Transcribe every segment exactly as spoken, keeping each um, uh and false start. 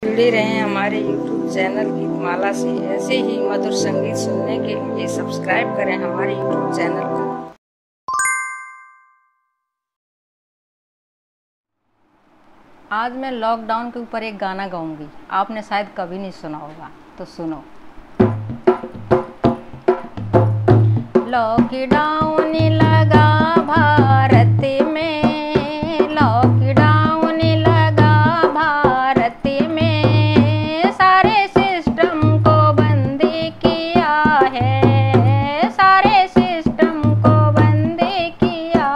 जुड़े रहें हमारे यूट्यूब चैनल गीतमाला से। ऐसे ही मधुर संगीत सुनने के लिए सब्सक्राइब करें हमारे यूट्यूब चैनल को। आज मैं लॉकडाउन के ऊपर एक गाना गाऊंगी, आपने शायद कभी नहीं सुना होगा, तो सुनो। लॉकडाउन लगा भारत में, लॉकडाउन लगा भारत में, सारे सिस्टम को बंद किया है, सारे सिस्टम को बंद किया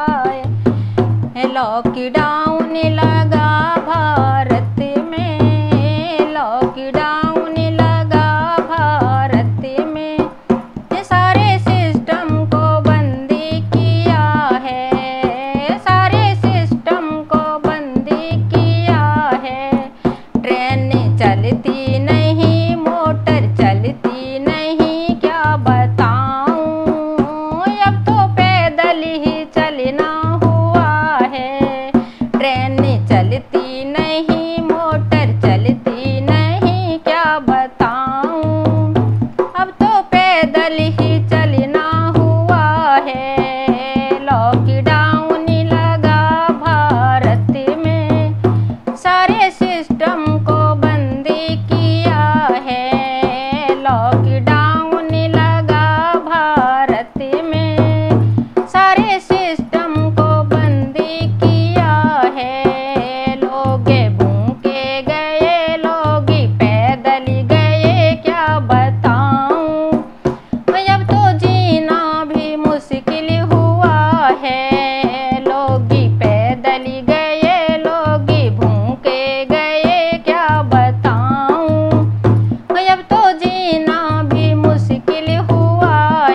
है। लॉकडाउन लगा भारत में, लॉकडाउन लगा भारत में, सारे सिस्टम को बंद किया है, सारे सिस्टम को बंद किया है। ट्रेन चलती नहीं, मोटर चलती नहीं, क्या बताऊं, अब तो पैदल ही चलना हुआ है। ट्रेन चलती नहीं, मोटर चलती नहीं, क्या बताऊं, अब तो पैदल ही चलना हुआ है। लॉकडाउन लगा भारत में, सारे सिस्टम को बंद किया है। लॉकडाउन लगा भारत में, सारे सिस्टम को बंद किया है। लोग भूखे गए, लोग पैदल गए, क्या बताऊं, अब तो जीना भी मुश्किल हुआ है। लोग पैदल गए, लोग भूखे गए, क्या बताऊं, अब तो जीना भी मुश्किल हुआ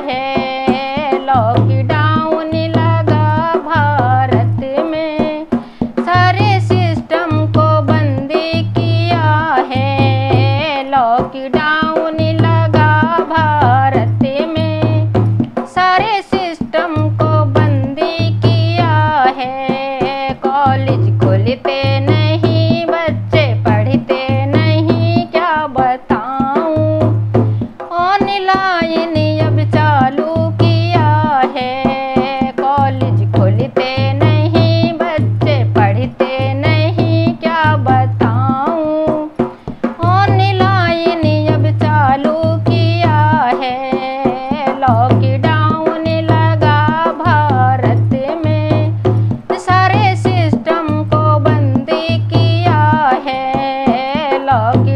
है। लॉकडाउन लगा भारत में, सारे सिस्टम को बंद किया है। लॉकडाउन लगा भारत में, सारे सिस्टम को बंद किया है। कॉलेज खुलते नहीं, बच्चे पढ़ते नहीं, क्या बताऊं, ऑनलाइन अब चालू किया है। कॉलेज खुलते नहीं, बच्चे पढ़ते नहीं, क्या बताऊं, ऑनलाइन अब चालू किया है। लॉकडाउन लगा भारत में, सारे सिस्टम को बंद किया है। लॉक